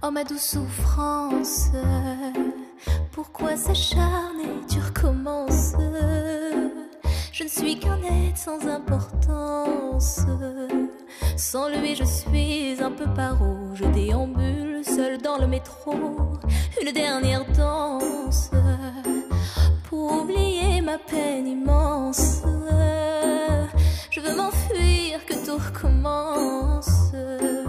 Oh ma douce souffrance, pourquoi s'acharner, tu recommences? Je ne suis qu'un être sans importance. Sans lui je suis un peu paro. Je déambule seul dans le métro. Une dernière danse pour oublier ma peine immense. Je veux m'enfuir, que tout recommence.